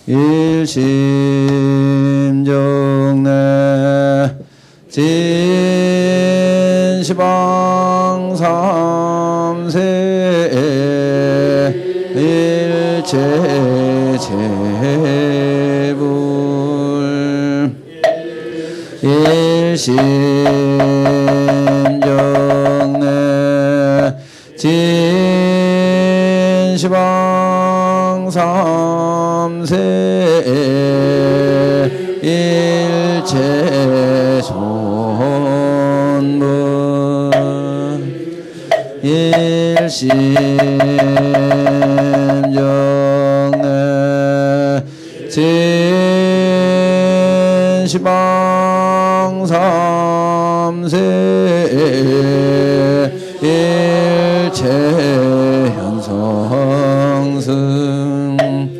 일심정내 진시방 삼세 일체체불 일심정내 진시방 삼세 일체손문 일심정내 진시방 삼세 일체현성승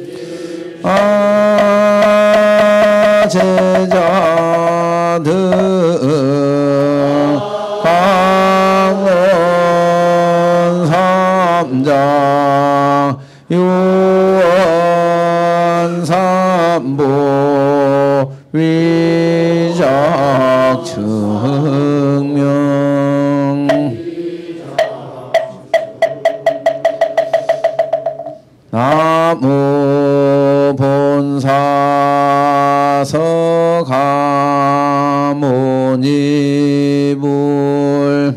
제자들 강원 삼장 유원 삼보 위작 증명 나무 본사 서가모니불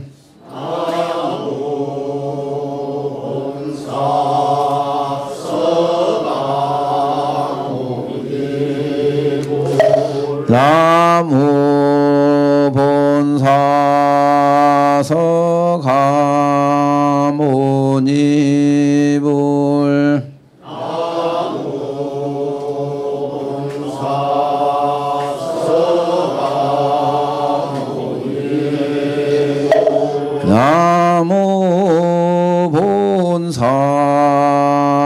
나무 본사 서가모니불 나무 본사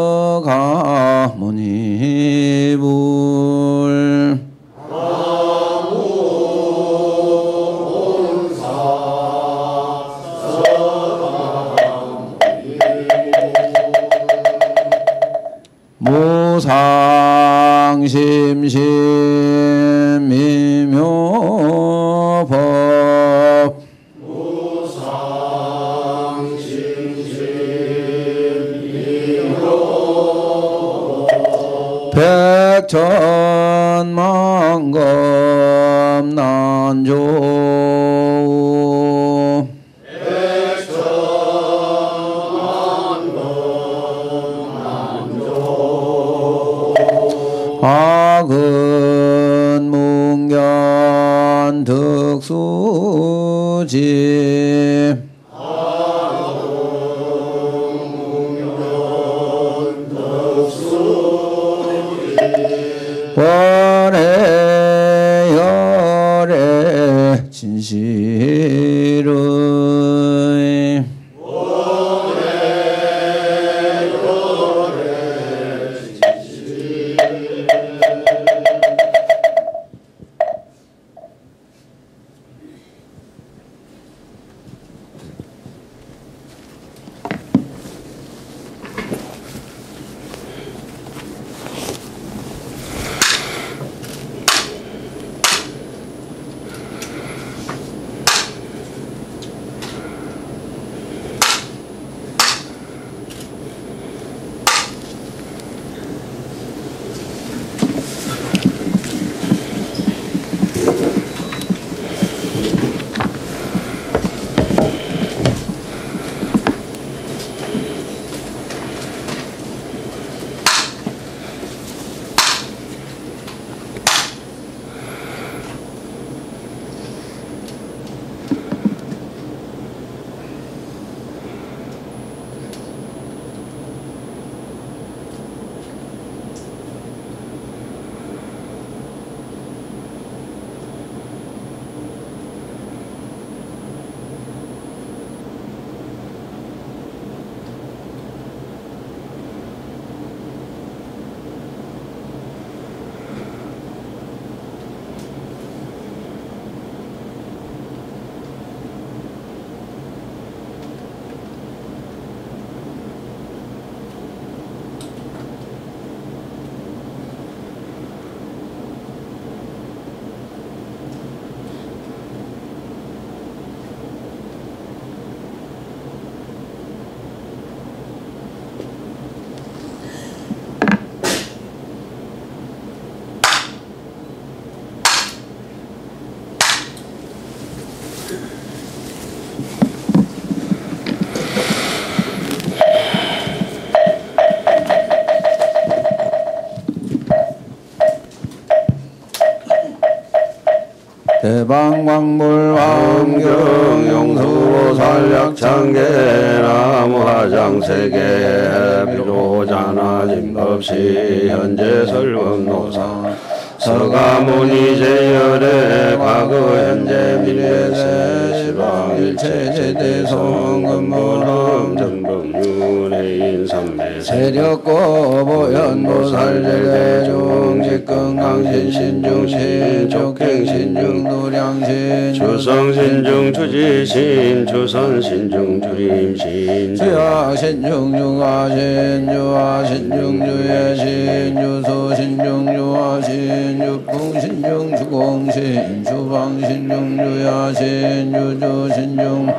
서가모니불 무상심심 미묘법 백천만검 난조 악은 뭉견 득수지 원해 열애 진실의 대방광불 왕경 용수보살약창계 나무화장세계 비로자나짐법시 현재 설법노상 서가모니 제열의 과거 현재 미래세 시방일체 제대성 근본함 정법윤회 인삼매 세력고 보현보살제대 중직건강신 신중신 족행신중 노량신 주성신중 주지신 주선신중 주임신 주야신중 주가신 주하신중 주예신 주소신중 주하신 주풍신중 주공신 주방신중 주야신 주주신중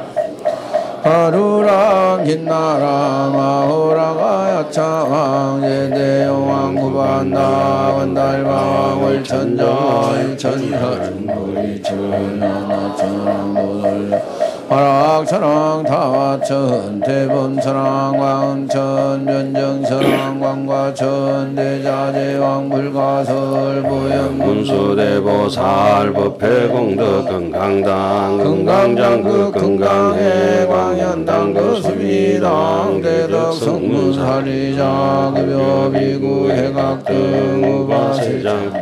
하루랑 긴나랑 아호라가 야차왕 제대여왕 구반다 원달방 월천자 일천사중불이 천하나천왕 도돌 화락천왕 타화천 대범천왕 왕천 면정천왕 광과천 대자제왕 불가설 보현 문수대보살 법회공덕 건강당 건강장극 건강해 광현당 거수미당 대덕성문사리자 급여비구 해각등 우바세장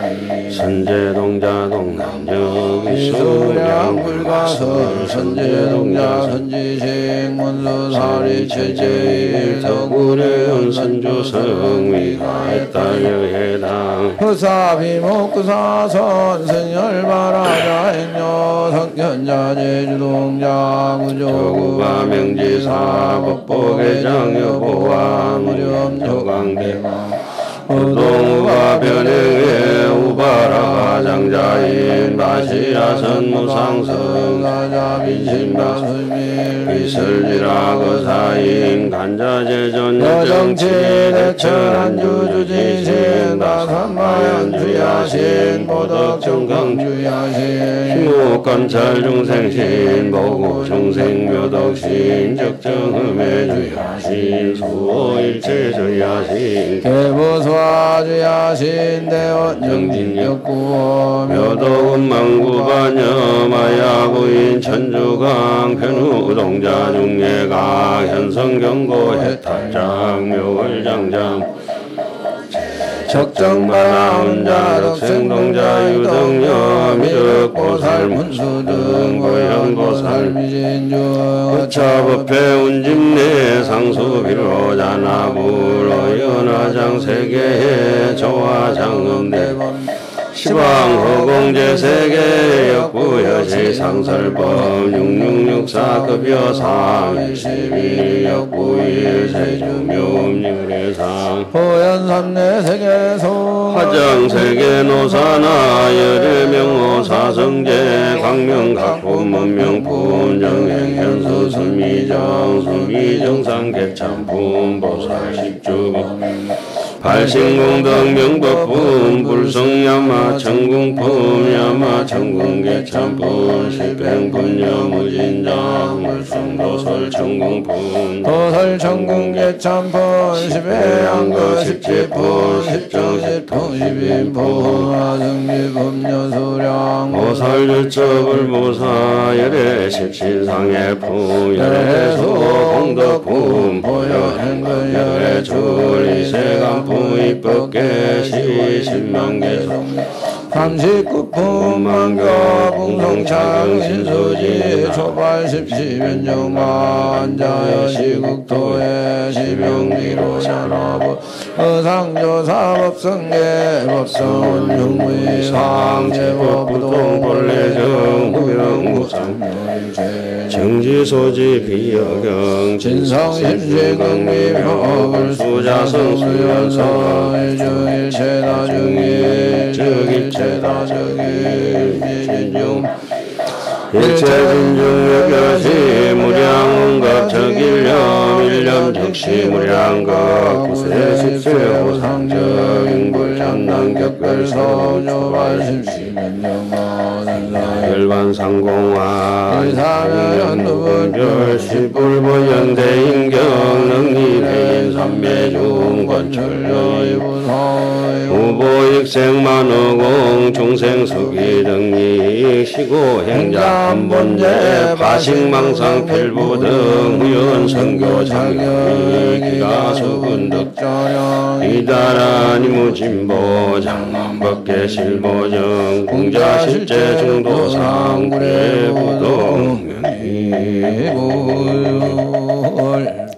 선제동자동 남정이수량 불가설 선제동자 선지식 문수사리 최제일 서구례연 선주성 위가했달여해당 허사비목구사선 선열바라자 행여 성현자 제주동자 구조구바 명지사 법보계장 여보와 무렴 조강대마 우동우가 변행해 우바라 장자인 바시라 선무상성 가자 빈신바수밀 비설지라 거사인 간자제전 여정치 대천한 주주지신 다산마연 주야신 보덕정강 주야신 희목감찰 중생신 보고 중생묘덕신 적정음의 주야신 수호일체 주야신 개보소 주야신 대원 정진역구 묘도군 망구반여 마야부인 천주강 편우동자 중예강 현성경고 해탈장 묘월장장 적정바라 혼자 덕생동자 유등여 미륵보살 문수등 고현보살 미진주 어차법회 운집내 상수비로자나불 어연화장세계해 조화장음대범 시방허공제세계 역부여시 상설법 6664급여상 21 역부일 세주묘음유례상 호연삼내 세계소 화정세계 노사나 열애명호 사성제 광명각품 문명품 정행현수 수미정 수미정상 개참품 보살 십주법 발신공덕 명법품 불성야마 천궁품 야마 천궁개참품 십행분여무진장 불성도설 천궁품 도설 천궁개참품 십해양거 십지품 십정십품 십인품 화승지품여수량 보살유처불보사 열애 십신상해품 열애수 공덕품 보여행근 열애출 이세간품 이법계 시십만개 삼십구품 만교 풍성창 신수지 초발 십시변정마 안자여 시국토에 시명리로 샤나부 어상조사법성계 법성 흉무이상 제법부동 본래정 후영무상 정지소지 비여경 진성심시강미묘 불수자성수연성 일주일체다중일 즉일체다적일 미진중 일체진중여겨시 무량응갑적일념 일념 즉시 무량급 구세십세 호상적 인불장난격별서 조발심시면영마선사 열반상공화 일사면연두분별 십불보연대인경 능리대인 삼매중 권철여이부성 우보익생만어공 중생수기등리 행시고 행자 한본제 바식망상 필부 등 의원 선교 장영 기가수 근덕 이다라니 무진보 장만법계 실보정 공자 실제 중도상 구례부동 면이불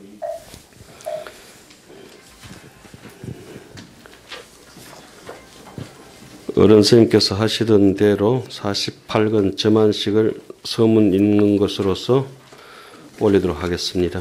어른 스님께서 하시던 대로 48권 점안식을 서문 읽는 것으로서 올리도록 하겠습니다.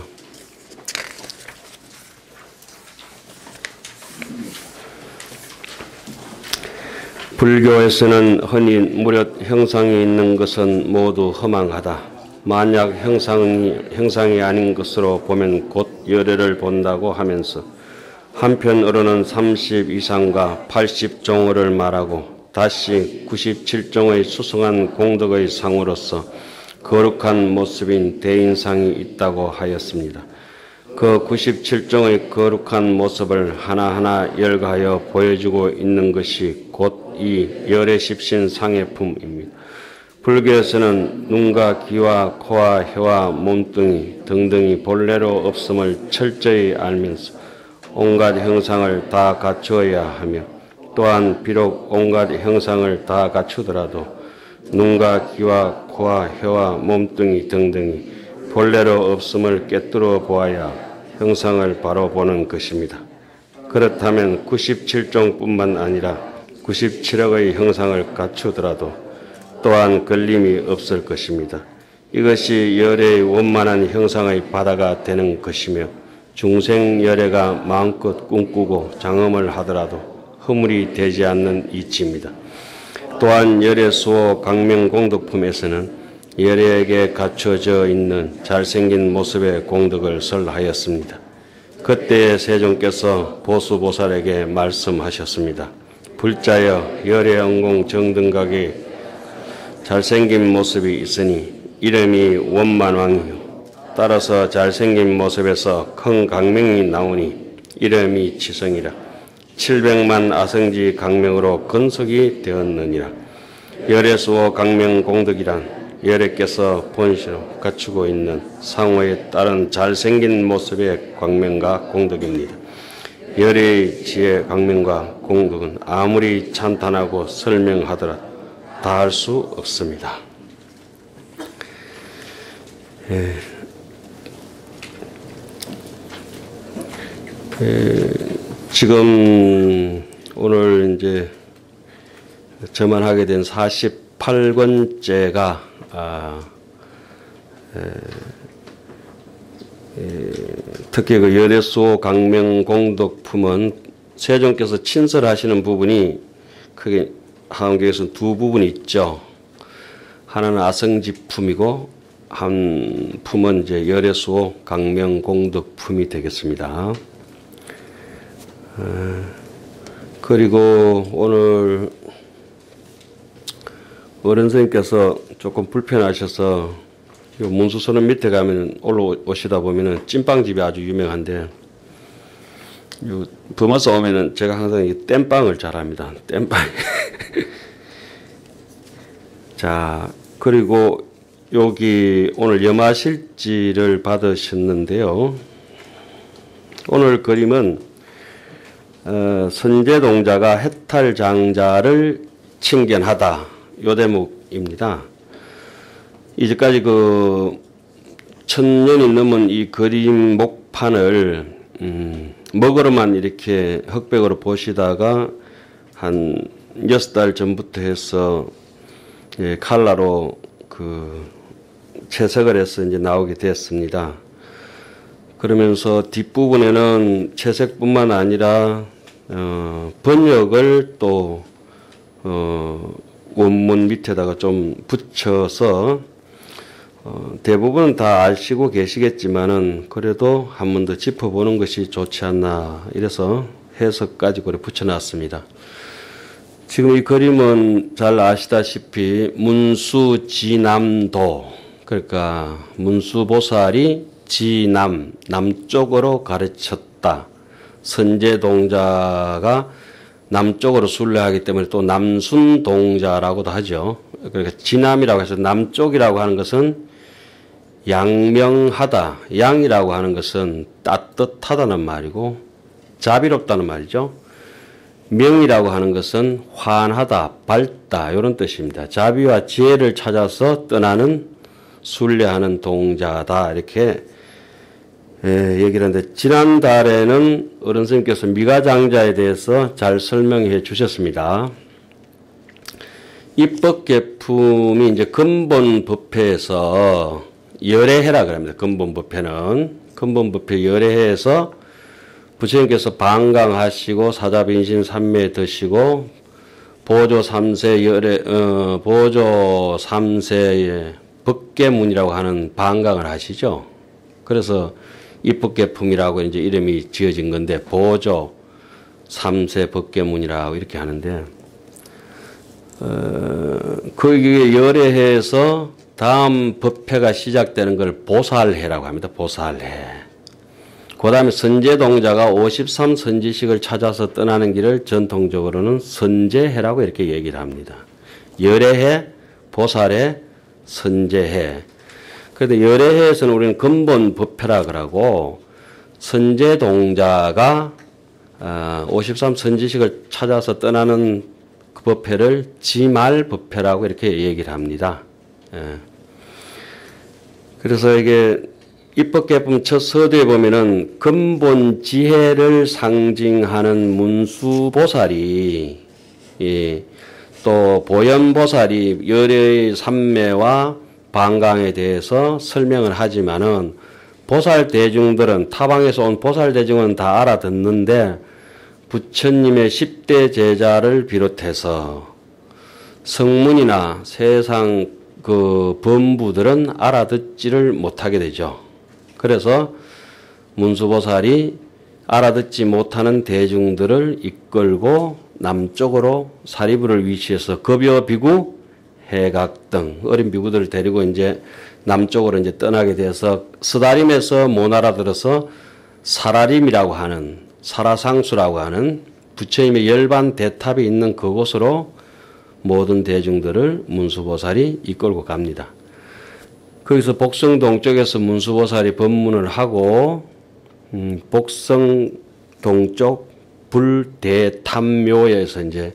불교에서는 흔히 무릇 형상이 있는 것은 모두 허망하다. 만약 형상이 아닌 것으로 보면 곧 열애를 본다고 하면서 한편으로는 30 이상과 80종어를 말하고 다시 97종의 수승한 공덕의 상으로서 거룩한 모습인 대인상이 있다고 하였습니다. 그 97종의 거룩한 모습을 하나하나 열거하여 보여주고 있는 것이 곧 이 열애십신 상해품입니다. 불교에서는 눈과 귀와 코와 혀와 몸뚱이 등등이 본래로 없음을 철저히 알면서 온갖 형상을 다 갖추어야 하며 또한 비록 온갖 형상을 다 갖추더라도 눈과 귀와 코와 혀와 몸뚱이 등등이 본래로 없음을 꿰뚫어 보아야 형상을 바로 보는 것입니다. 그렇다면 97종뿐만 아니라 97억의 형상을 갖추더라도 또한 걸림이 없을 것입니다. 이것이 열애의 원만한 형상의 바다가 되는 것이며 중생열애가 마음껏 꿈꾸고 장엄을 하더라도 허물이 되지 않는 이치입니다. 또한 열애수호 강명공덕품에서는 열애에게 갖춰져 있는 잘생긴 모습의 공덕을 설하였습니다. 그때 세종께서 보수보살에게 말씀하셨습니다. 불자여 열애엉공 정등각에 잘생긴 모습이 있으니 이름이 원만왕이요 따라서 잘생긴 모습에서 큰 강명이 나오니 이름이 지성이라 700만 아성지 강명으로 건석이 되었느니라. 열애수호 강명공덕이란 열애께서 본시로 갖추고 있는 상호에 따른 잘생긴 모습의 광명과 공덕입니다. 열애의 지혜 광명과 공덕은 아무리 찬탄하고 설명하더라도 다 할 수 없습니다. 지금 오늘 이제 점안하게 된 48권째가 특히 그 열애수호 강명공덕품은 세종께서 친설하시는 부분이 크게 한국에서는 두 부분이 있죠. 하나는 아성지품이고 한 품은 이제 열애수호 강명공덕품이 되겠습니다. 그리고 오늘 어른 선생님께서 조금 불편하셔서 문수선언 밑에 가면 올라오시다 보면은 찐빵집이 아주 유명한데 범어서 오면은 제가 항상 이 땜빵을 잘합니다. 땜빵. 자, 그리고 여기 오늘 염화실지를 받으셨는데요. 오늘 그림은 선제동자가 해탈장자를 칭견하다 요 대목입니다. 이제까지 그 1000년이 넘은 이 그림 목판을 먹으로만 이렇게 흑백으로 보시다가 한 6달 전부터 해서 칼라로 그 채색을 해서 이제 나오게 됐습니다. 그러면서 뒷부분에는 채색뿐만 아니라 번역을 또 원문 밑에다가 좀 붙여서 대부분은 다 아시고 계시겠지만은 그래도 한 번 더 짚어보는 것이 좋지 않나 이래서 해석까지 그래 붙여놨습니다. 지금 이 그림은 잘 아시다시피 문수지남도 그러니까 문수보살이 남쪽으로 가르쳤다. 선제동자가 남쪽으로 순례하기 때문에 또 남순동자라고도 하죠. 그러니까 진남이라고 해서 남쪽이라고 하는 것은 양명하다, 양이라고 하는 것은 따뜻하다는 말이고 자비롭다는 말이죠. 명이라고 하는 것은 환하다, 밝다 이런 뜻입니다. 자비와 지혜를 찾아서 떠나는 순례하는 동자다 이렇게 얘기를 하는데, 지난달에는 어른 선생님께서 미가장자에 대해서 잘 설명해 주셨습니다. 입법계품이 이제 근본법회에서 열애해라 그럽니다. 근본법회는 근본법회 열애해에서 부처님께서 방강하시고 사자빈신 3매 드시고 보조 3세 보조 3세의 법계문이라고 하는 방강을 하시죠. 그래서 입법계품이라고 이제 이름이 지어진 건데, 보조 3세 법계문이라고 이렇게 하는데, 거기에 열애해에서 다음 법회가 시작되는 걸 보살해라고 합니다. 보살해. 그 다음에 선제동자가 53 선지식을 찾아서 떠나는 길을 전통적으로는 선제해라고 이렇게 얘기를 합니다. 열애해, 보살해, 선제해. 그런데 열애해에서는 우리는 근본 법회라 그러고, 선제동자가 53 선지식을 찾아서 떠나는 그 법회를 지말 법회라고 이렇게 얘기를 합니다. 그래서 이게 입법계품 첫 서두에 보면은 근본 지혜를 상징하는 문수보살이, 또 보현보살이 열의 삼매와 방강에 대해서 설명을 하지만은, 보살 대중들은, 타방에서 온 보살 대중은 다 알아듣는데 부처님의 10대 제자를 비롯해서 성문이나 세상 그 범부들은 알아듣지를 못하게 되죠. 그래서 문수보살이 알아듣지 못하는 대중들을 이끌고 남쪽으로 사리부를 위치해서 급여 비구, 해각 등 어린 비구들을 데리고 이제 남쪽으로 이제 떠나게 돼서 스다림에서 못 알아들어서 사라림이라고 하는, 사라상수라고 하는 부처님의 열반 대탑이 있는 그곳으로 모든 대중들을 문수보살이 이끌고 갑니다. 거기서 복성동쪽에서 문수보살이 법문을 하고, 복성동쪽 불대탐묘에서 이제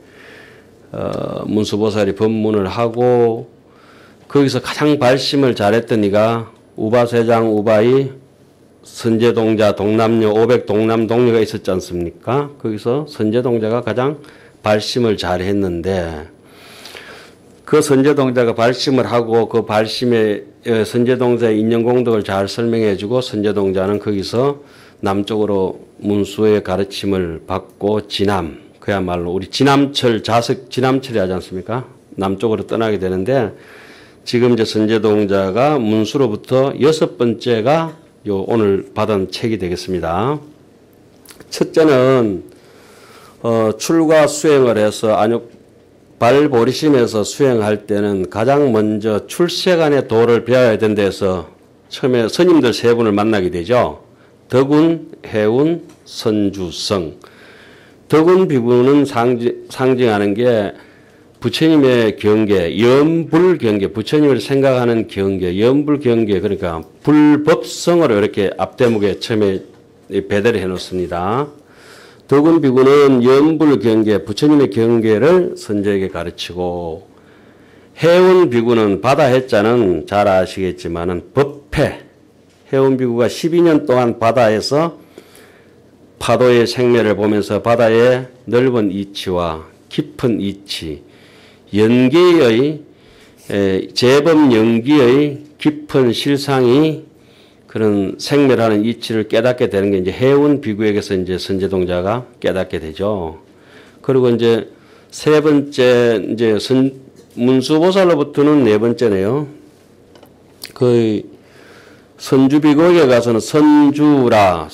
문수보살이 법문을 하고, 거기서 가장 발심을 잘했던 이가 우바세장 우바이 선제동자 동남녀 500 동남동녀가 있었지 않습니까? 거기서 선제동자가 가장 발심을 잘했는데, 그 선제동자가 발심을 하고 그 발심에 선제동자의 인연공덕을 잘 설명해주고, 선제동자는 거기서 남쪽으로 문수의 가르침을 받고 진남, 그야말로 우리 진남철 자석 진남철이 하지 않습니까? 남쪽으로 떠나게 되는데, 지금 이제 선제동자가 문수로부터 6번째가 요 오늘 받은 책이 되겠습니다. 첫째는 출가 수행을 해서 발보리심에서 수행할 때는 가장 먼저 출세간의 도를 배워야 된다 해서 처음에 스님들 세 분을 만나게 되죠. 덕운, 해운, 선주성. 덕운 비구는 상징하는 게 부처님의 경계, 염불경계, 부처님을 생각하는 경계, 염불경계, 그러니까 불법성으로 이렇게 앞대목에 처음에 배대를 해놓습니다. 덕운 비구는 염불경계, 부처님의 경계를 선제에게 가르치고, 해운 비구는 바다 해자는 잘 아시겠지만은 법회, 해운 비구가 12년 동안 바다에서 파도의 생매를 보면서 바다의 넓은 이치와 깊은 이치, 연기의 제법 연기의 깊은 실상이 그런 생멸하는 이치를 깨닫게 되는 게 이제 해운 비구에게서 이제 선제동자가 깨닫게 되죠. 그리고 이제 세 번째 이제 문수보살로부터는 네 번째네요. 그 선주비구에게 가서는 선주라,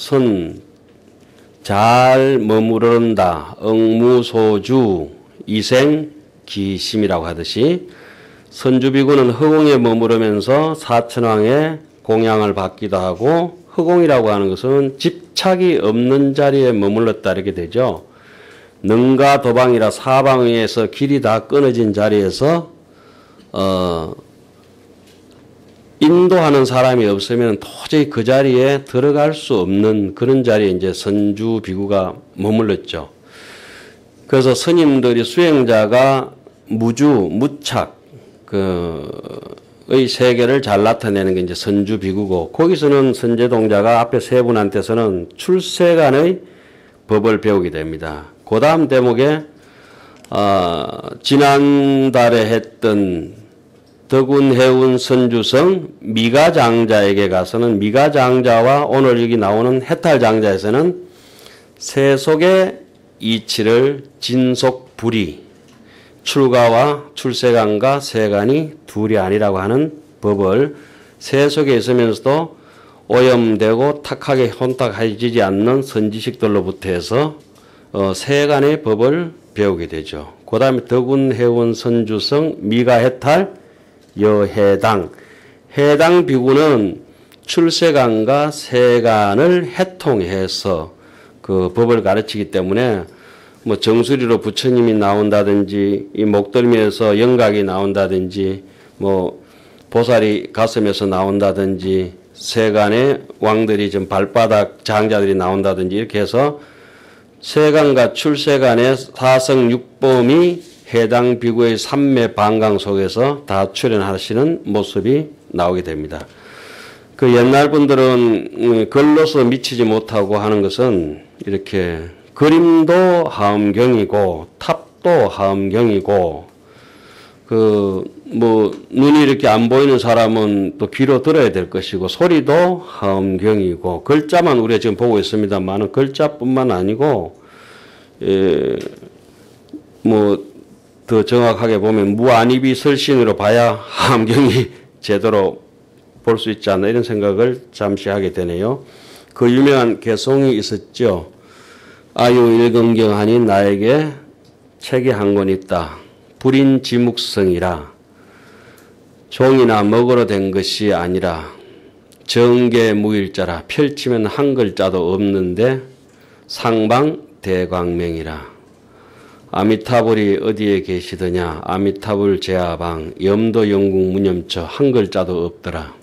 잘 머무른다, 응무소주, 이생기심이라고 하듯이, 선주비구는 허공에 머무르면서 사천왕의 공양을 받기도 하고, 허공이라고 하는 것은 집착이 없는 자리에 머물렀다 이렇게 되죠. 능가 도방이라 사방에서 길이 다 끊어진 자리에서 인도하는 사람이 없으면 도저히 그 자리에 들어갈 수 없는 그런 자리에 이제 선주 비구가 머물렀죠. 그래서 스님들이 수행자가 무착 의 세계를 잘 나타내는 게 이제 선주 비구고, 거기서는 선제동자가 앞에 세 분한테서는 출세간의 법을 배우게 됩니다. 그 다음 대목에 지난달에 했던 덕운해운 선주성 미가장자에게 가서는 미가장자와 오늘 여기 나오는 해탈장자에서는 세속의 이치를 진속불이, 출가와 출세간과 세간이 둘이 아니라고 하는 법을 세속에 있으면서도 오염되고 탁하게 혼탁해지지 않는 선지식들로부터 해서 세간의 법을 배우게 되죠. 그 다음에 덕운해운 선주성 미가해탈 여해당. 해당 비구는 출세간과 세간을 해통해서 그 법을 가르치기 때문에 뭐 정수리로 부처님이 나온다든지 이 목덜미에서 영각이 나온다든지 뭐 보살이 가슴에서 나온다든지 세간의 왕들이 좀 발바닥 장자들이 나온다든지 이렇게 해서 세간과 출세간의 사성육범이 해당 비구의 삼매 반강 속에서 다 출연하시는 모습이 나오게 됩니다. 그 옛날 분들은 글로서 미치지 못하고 하는 것은 이렇게 그림도 하엄경이고 탑도 하엄경이고 뭐 눈이 이렇게 안 보이는 사람은 또 귀로 들어야 될 것이고 소리도 하엄경이고 글자만 우리가 지금 보고 있습니다만 글자뿐만 아니고 뭐 더 정확하게 보면 무안입이 설신으로 봐야 하엄경이 제대로 볼 수 있지 않나 이런 생각을 잠시 하게 되네요. 그 유명한 개송이 있었죠. 아유 일금경하니 나에게 책이 한 권 있다. 불인지묵성이라. 종이나 먹으러 된 것이 아니라 정계무일자라. 펼치면 한 글자도 없는데 상방대광명이라. 아미타불이 어디에 계시더냐. 아미타불 제하방 염도영국 무념처. 한 글자도 없더라.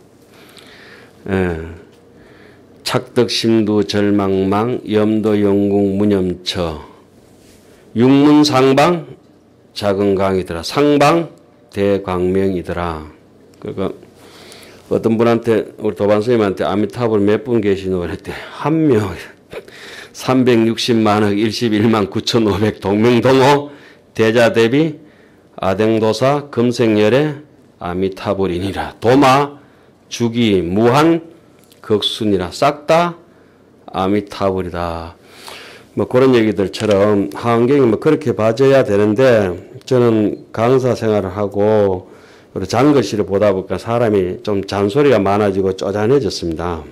착덕심두 절망망 염도영국 무념처. 육문상방 작은 강이더라. 상방 대광명이더라. 그러니까 어떤 분한테 우리 도반 스님한테 아미타불 몇 분 계시노 그랬대. 한 명. 360만억 11만 9,500 동명동호 대자대비 아댕도사 금생열의 아미타불이니라. 도마 주기 무한 극순이라. 싹 다 아미타불이다. 뭐 그런 얘기들처럼 하엄경이 뭐 그렇게 봐줘야 되는데 저는 강사 생활을 하고 장거시를 보다 보니까 사람이 좀 잔소리가 많아지고 쪼잔해졌습니다.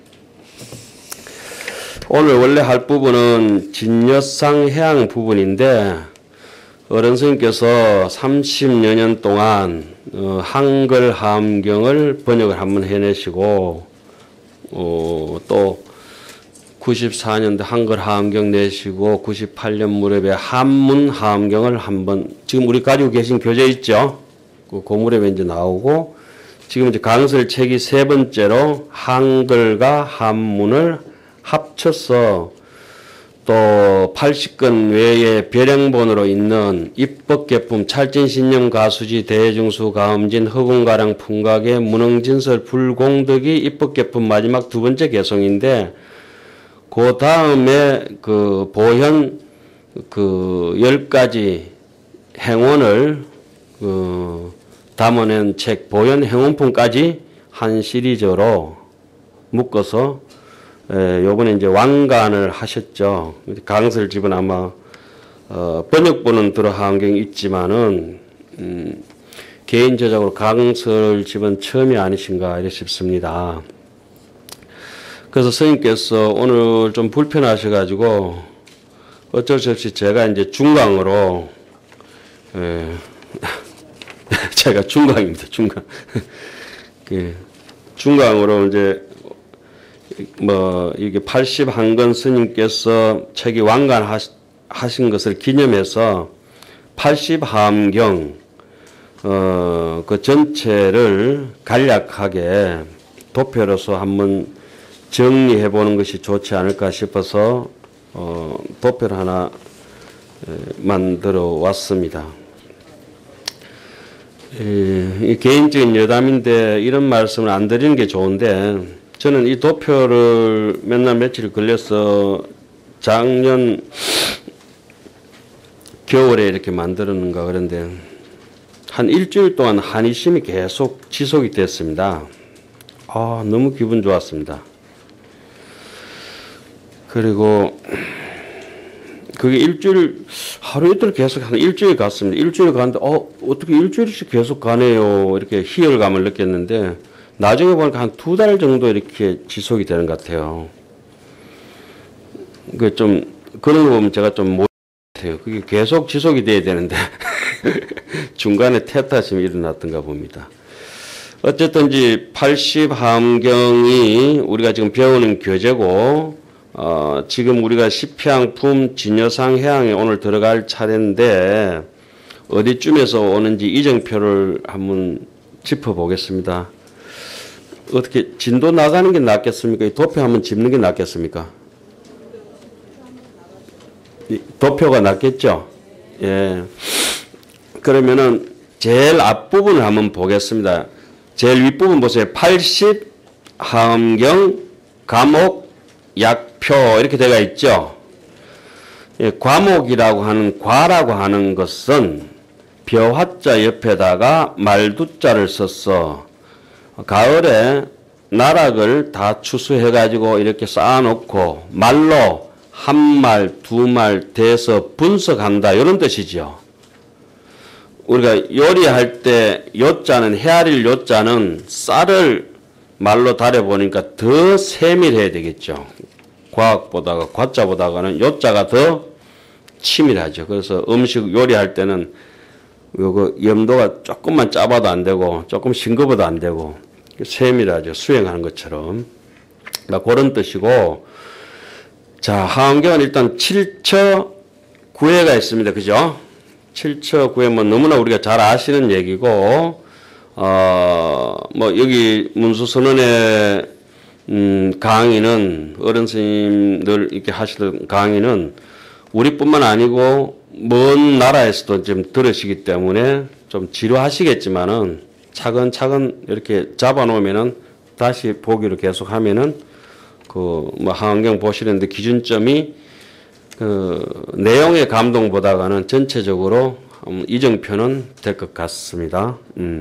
오늘 원래 할 부분은 진여상 해양 부분인데 어른 스님께서 30여 년 동안 한글 하엄경을 번역을 한번 해내시고 또 94년도 한글 하엄경 내시고 98년 무렵에 한문 하엄경을 한번 지금 우리 가지고 계신 교재 있죠? 그 고무렵에 이제 나오고 지금 이제 강설 책이 세 번째로 한글과 한문을 합쳐서 또 80권 외에 별행본으로 있는 입법개품 찰진신령 가수지 대중수 가음진 허공가량 풍각의 문흥진설 불공덕이 입법개품 마지막 두 번째 개송인데 그 다음에 그 보현 그 10가지 행원을 담아낸 책 보현 행원품까지 한 시리즈로 묶어서 요번에 이제 왕간을 하셨죠. 강설집은 아마 번역본은 들어 하엄경이 있지만은 개인 저작으로 강설집은 처음이 아니신가 이렇게 싶습니다. 그래서 스님께서 오늘 좀 불편하셔가지고 어쩔 수 없이 제가 이제 중강으로 제가 중강입니다. 중강. 중강으로 이제 뭐 이게 81권 스님께서 책이 왕간 하신 것을 기념해서 80하암경 그 전체를 간략하게 도표로서 한번 정리해 보는 것이 좋지 않을까 싶어서 도표를 하나 만들어 왔습니다. 이 개인적인 여담인데 이런 말씀을 안 드리는 게 좋은데, 저는 이 도표를 맨날 며칠 걸려서 작년 겨울에 이렇게 만들었는가 그런데 한 일주일 동안 한의심이 계속 지속이 됐습니다. 너무 기분 좋았습니다. 그리고 그게 일주일, 하루 이틀 계속 한 일주일 갔습니다. 일주일 갔는데, 어떻게 일주일씩 계속 가네요. 이렇게 희열감을 느꼈는데, 나중에 보니까 한 2달 정도 이렇게 지속이 되는 것 같아요. 그 좀, 그런 거 보면 제가 좀 못해요. 그게 계속 지속이 돼야 되는데, 중간에 퇴타심이 일어났던가 봅니다. 어쨌든지 80하암경이 우리가 지금 배우는 교재고, 지금 우리가 시평품 진여상 해양에 오늘 들어갈 차례인데 어디쯤에서 오는지 이정표를 한번 짚어보겠습니다. 어떻게 진도 나가는 게 낫겠습니까? 도표 한번 짚는 게 낫겠습니까? 도표가 낫겠죠? 예. 그러면은 제일 앞부분을 한번 보겠습니다. 제일 윗부분 보세요. 80하암경 감옥 약표 이렇게 되어 있죠. 예, 과목이라고 하는 과라고 하는 것은 벼화자 옆에다가 말두자를 썼어. 가을에 나락을 다 추수해 가지고 이렇게 쌓아놓고 말로 한 말, 두 말 대서 분석한다 이런 뜻이죠. 우리가 요리할 때 요자는 헤아릴 요자는 쌀을 말로 달여보니까 더 세밀해야 되겠죠. 과학보다가 과자보다가는 요자가 더 치밀하죠. 그래서 음식 요리할 때는 요거 염도가 조금만 짜봐도 안 되고 조금 싱거워도 안 되고 세밀하죠. 수행하는 것처럼. 그런 뜻이고, 자, 하암경은 일단 7처 9회가 있습니다. 그죠? 7처 9회 뭐 너무나 우리가 잘 아시는 얘기고, 뭐 여기 문수선언의 강의는 어른 스님들 이렇게 하시던 강의는 우리뿐만 아니고 먼 나라에서도 좀 들으시기 때문에 좀 지루하시겠지만은 차근차근 이렇게 잡아놓으면은 다시 보기로 계속하면은 그 뭐 하암경 보시는데 기준점이 그 내용의 감동보다가는 전체적으로 이정표는 될 것 같습니다.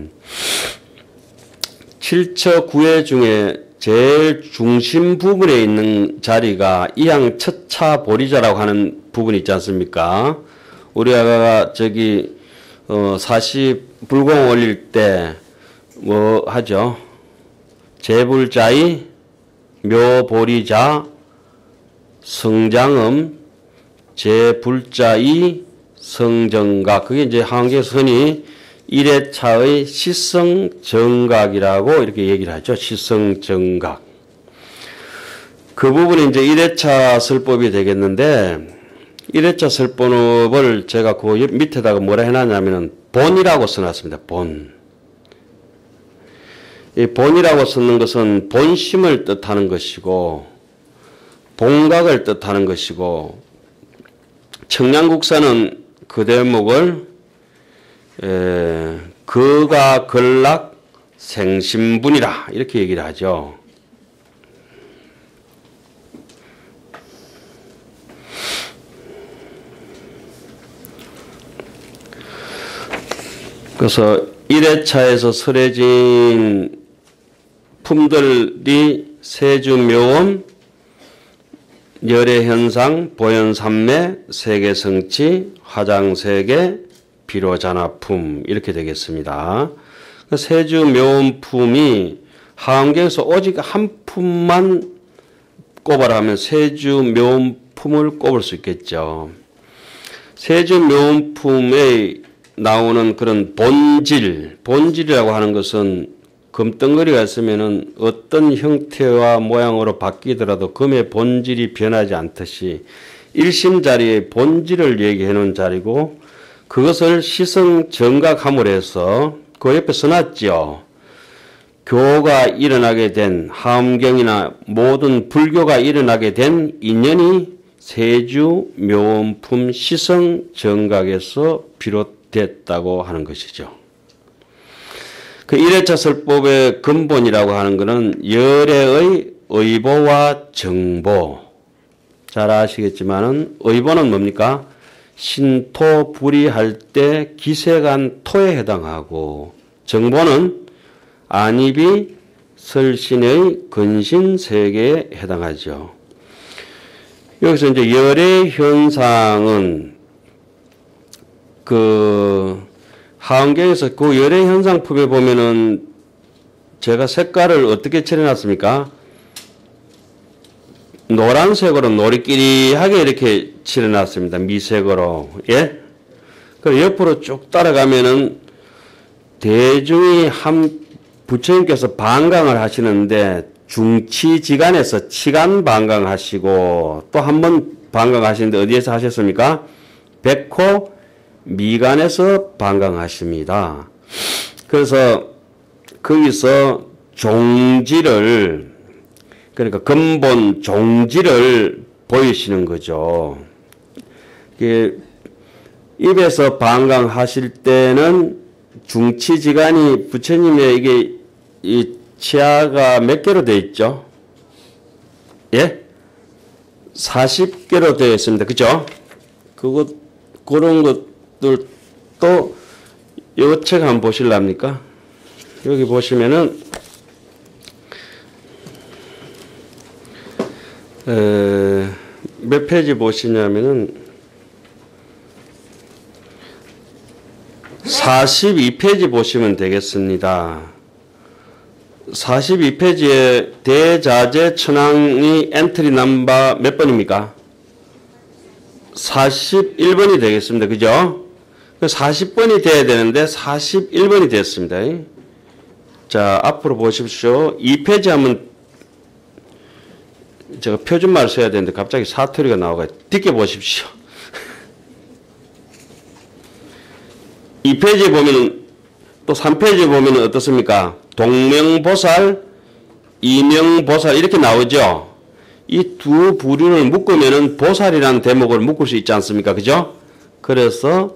7처 9회 중에 제일 중심 부분에 있는 자리가 이항 첫차 보리자라고 하는 부분이 있지 않습니까? 우리가 저기 40 불공 올릴 때 뭐 하죠? 제불자의 묘보리자 성장음 제불자의 성정각, 그게 이제 하암경에서 흔히 1회차의 시성정각이라고 이렇게 얘기를 하죠. 시성정각. 그 부분이 이제 1회차 설법이 되겠는데, 1회차 설법을 제가 그 밑에다가 뭐라 해놨냐면은 본이라고 써놨습니다. 본. 이 본이라고 쓰는 것은 본심을 뜻하는 것이고, 본각을 뜻하는 것이고, 청량국사는 그 대목을 거가 걸락 생신분이라 이렇게 얘기를 하죠. 그래서 1회차에서 설해진 품들이 세주묘원, 열애현상, 보현삼매, 세계성치, 화장세계, 비로잔화품 이렇게 되겠습니다. 세주묘원품이 하암경에서 오직 한 품만 꼽아라 하면 세주묘원품을 꼽을 수 있겠죠. 세주묘원품에 나오는 그런 본질이라고 하는 것은 금덩어리가 있으면은 어떤 형태와 모양으로 바뀌더라도 금의 본질이 변하지 않듯이 1심 자리의 본질을 얘기해 놓은 자리고 그것을 시성 정각함으로 해서 그 옆에 써놨죠. 교가 일어나게 된 하엄경이나 모든 불교가 일어나게 된 인연이 세주 묘원품 시성 정각에서 비롯됐다고 하는 것이죠. 그 1회차 설법의 근본이라고 하는 것은 열애의 의보와 정보. 잘 아시겠지만은 의보는 뭡니까? 신토 불이할 때 기세간 토에 해당하고 정보는 안입이 설신의 근신 세계에 해당하죠. 여기서 이제 열애 현상은 그 하엄경에서 그 열애 현상품에 보면은 제가 색깔을 어떻게 칠해놨습니까? 노란색으로 노리끼리하게 이렇게 칠해놨습니다. 미색으로. 예? 그리고 옆으로 쭉 따라가면은 대중이 부처님께서 방광을 하시는데 중치지간에서 치간 방광하시고 또 한 번 방광하시는데 어디에서 하셨습니까? 백호 미간에서 방광하십니다. 그래서 거기서 종지를 그러니까 근본 종지를 보이시는 거죠. 입에서 방광하실 때는 중치지간이 부처님의 이게 이 치아가 몇 개로 되어 있죠? 예? 40개로 되어 있습니다. 그죠? 그런 것들 또 이 책 한번 보실랍니까? 여기 보시면은 몇 페이지 보시냐면은 42페이지 보시면 되겠습니다. 42페이지에 대자재 천왕이 엔트리 넘버 몇 번입니까? 41번이 되겠습니다. 그죠? 40번이 돼야 되는데 41번이 됐습니다. 자, 앞으로 보십시오. 2페이지 하면 제가 표준말 써야 되는데 갑자기 사투리가 나오고 뒷게 보십시오. 2페이지에 보면 또 3페이지에 보면 어떻습니까? 동명보살, 이명보살 이렇게 나오죠. 이 두 부류를 묶으면은 보살이라는 대목을 묶을 수 있지 않습니까? 그죠? 그래서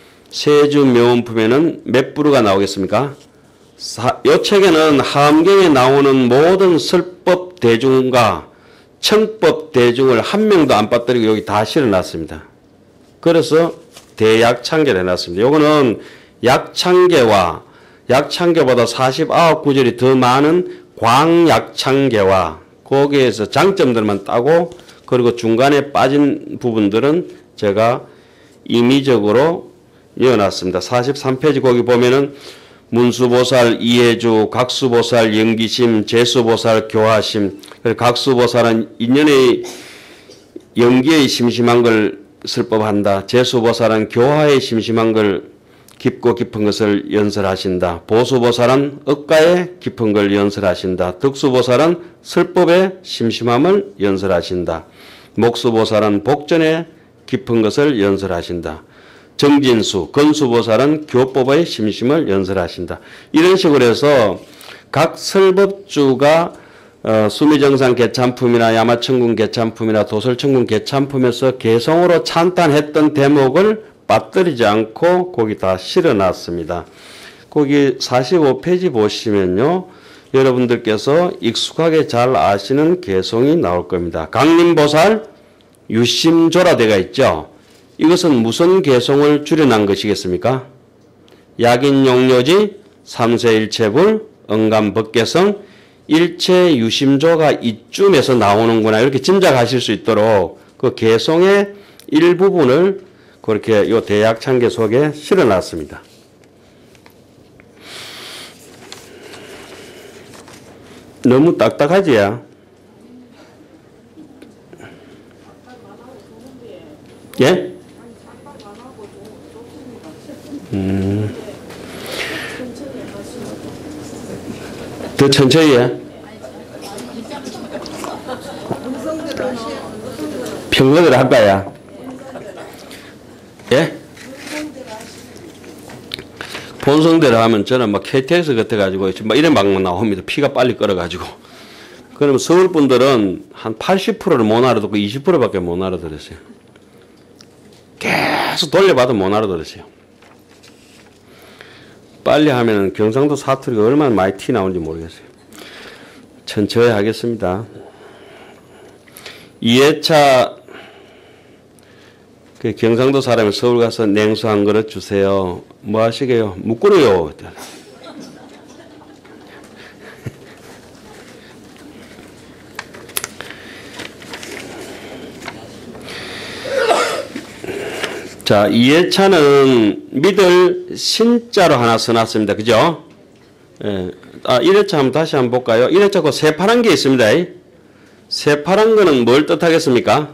세주묘원품에는 몇 부류가 나오겠습니까? 이 책에는 하엄경에 나오는 모든 설법 대중과 청법 대중을 한 명도 안 빠뜨리고 여기 다 실어놨습니다. 그래서 대약창계를 해놨습니다. 요거는 약창계와 약창계보다 49구절이 더 많은 광약창계와 거기에서 장점들만 따고 그리고 중간에 빠진 부분들은 제가 임의적으로 이어놨습니다. 43페이지 거기 보면은 문수보살, 이해주, 각수보살, 영기심, 제수보살, 교화심. 각수보살은 인연의 영기의 심심한 걸 설법한다. 제수보살은 교화의 심심한 걸 깊고 깊은 것을 연설하신다. 보수보살은 억가의 깊은 걸 연설하신다. 덕수보살은 설법의 심심함을 연설하신다. 목수보살은 복전의 깊은 것을 연설하신다. 정진수, 건수보살은 교법의 심심을 연설하신다. 이런 식으로 해서 각 설법주가 수미정상 개참품이나 야마천군 개참품이나 도설천군 개참품에서 개성으로 찬탄했던 대목을 빠뜨리지 않고 거기 다 실어놨습니다. 거기 45페이지 보시면요. 여러분들께서 익숙하게 잘 아시는 개성이 나올 겁니다. 강림보살 유심조라되가 있죠. 이것은 무슨 개성을 줄여난 것이겠습니까? 약인용료지, 삼세일체불, 응감법개성, 일체유심조가 이쯤에서 나오는구나 이렇게 짐작하실 수 있도록 그 개성의 일부분을 그렇게 요 대약창계 속에 실어놨습니다. 너무 딱딱하지야? 예? 더 천천히 해. 평소대로 할까요? 본성대로 하면 저는 막 KTX 같아가지고 막 이래 막 나옵니다. 피가 빨리 끓어가지고. 그러면 서울 분들은 한 80%를 못 알아듣고 20%밖에 못 알아들었어요. 계속 돌려봐도 못 알아들었어요. 빨리 하면 경상도 사투리가 얼마나 많이 티 나오는지 모르겠어요. 천천히 하겠습니다. 2회차 그 경상도 사람이 서울 가서 냉수 한 그릇 주세요. 뭐 하시게요? 묵구려요. 자, 2회차는 믿을 신자로 하나 써놨습니다. 그죠? 예. 1회차 한번 다시 한번 볼까요? 1회차 그 새파란 게 있습니다. 새파란 거는 뭘 뜻하겠습니까?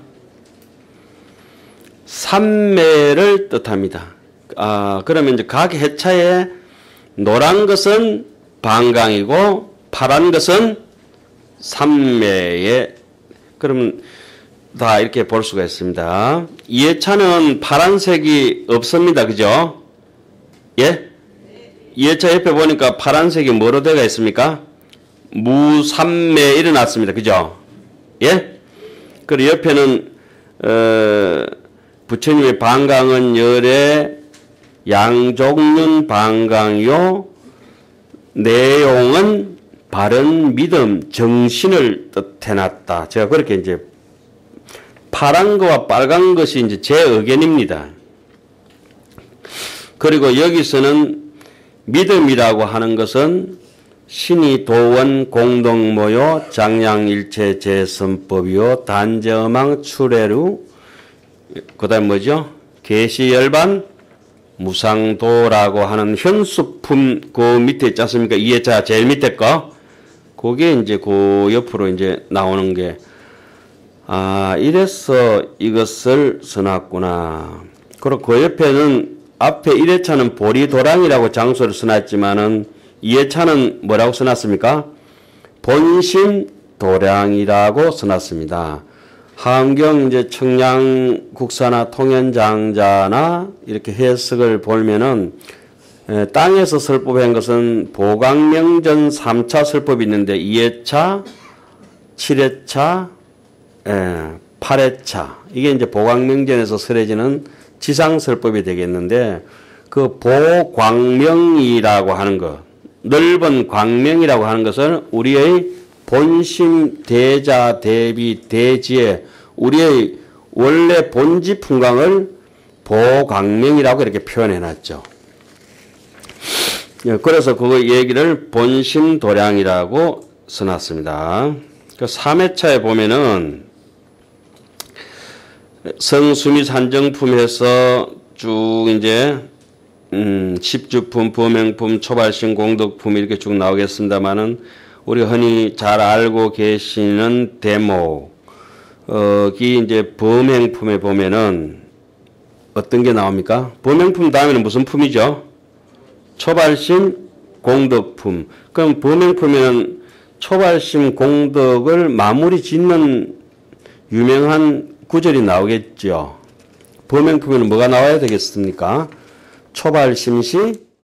삼매를 뜻합니다. 그러면 이제 각 회차에 노란 것은 반강이고 파란 것은 삼매에, 그러면 다 이렇게 볼 수가 있습니다. 2회차는 파란색이 없습니다. 그죠? 예? 2회차 옆에 보니까 파란색이 뭐로 되어 있습니까? 무삼매 일어났습니다. 그죠? 예? 그리고 옆에는 부처님의 반강은 열애 양종륜 반강이요 내용은 바른 믿음 정신을 뜻해놨다. 제가 그렇게 이제 파란 거와 빨간 것이 이제 제 의견입니다. 그리고 여기서는 믿음이라고 하는 것은 신이 도원 공동모요 장량일체 제선법이요 단저망 출애루 그 다음 뭐죠? 계시열반 무상도라고 하는 현수품 그 밑에 있지 않습니까? 2회차 제일 밑에 거 그게 이제 그 옆으로 이제 나오는 게 이래서 이것을 써놨구나. 그리고 그 옆에는 앞에 1회차는 보리도랑이라고 장소를 써놨지만은 2회차는 뭐라고 써놨습니까? 본심도량이라고 써놨습니다. 하암경 이제 청량국사나 통연장자나 이렇게 해석을 보면은 땅에서 설법한 것은 보강명전 3차 설법이 있는데 2회차, 7회차, 8회차 이게 이제 보광명전에서 설해지는 지상설법이 되겠는데 그 보광명이라고 하는 것 넓은 광명이라고 하는 것은 우리의 본심 대자 대비 대지에 우리의 원래 본지 풍광을 보광명이라고 이렇게 표현해 놨죠. 그래서 그 얘기를 본심도량이라고 써놨습니다. 그 3회차에 보면은 성수미 산정품에서 쭉 이제 십주품, 범행품, 초발신, 공덕품 이렇게 쭉 나오겠습니다만은 우리가 흔히 잘 알고 계시는 대목이 이제 범행품에 보면은 어떤 게 나옵니까? 범행품 다음에는 무슨 품이죠? 초발심, 공덕품. 그럼 범행품에는 초발심, 공덕을 마무리 짓는 유명한 구절이 나오겠죠. 범행품에는 뭐가 나와야 되겠습니까? 초발심시